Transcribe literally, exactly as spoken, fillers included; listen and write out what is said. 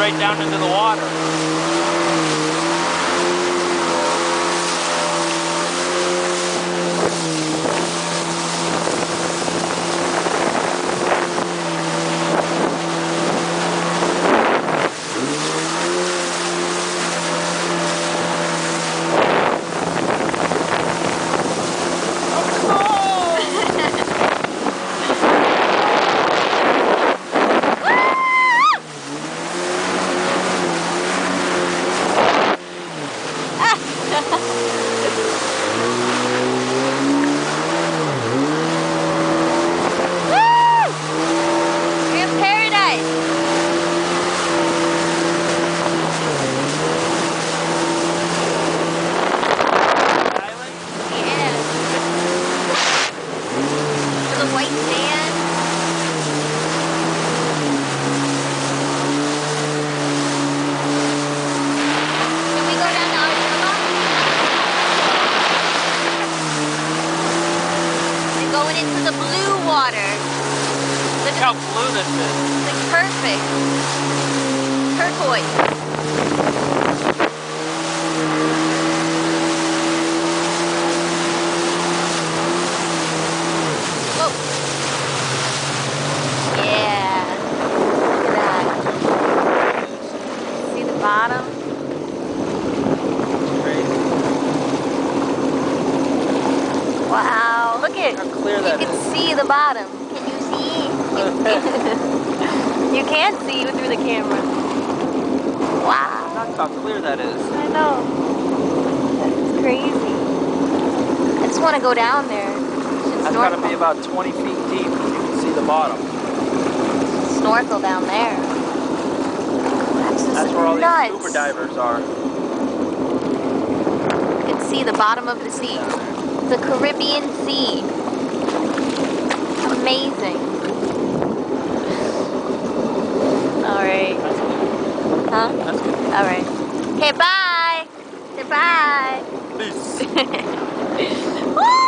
right down into the water. Going into the blue water. Look how blue this is. It's perfect. Turquoise. Whoa. Yeah. Look at that. See the bottom? Crazy. Wow. Look at, how clear that you can is. see the bottom. Can you see? You can't see through the camera. Wow. That's how clear that is. I know. That's crazy. I just want to go down there. That's got to be about twenty feet deep. You can see the bottom. Snorkel down there. That's just That's where all nuts. these scuba divers are. You can see the bottom of the sea. The Caribbean Sea. Amazing. Alright. Huh? That's good. Alright. Okay, bye! Say bye! Peace. Woo!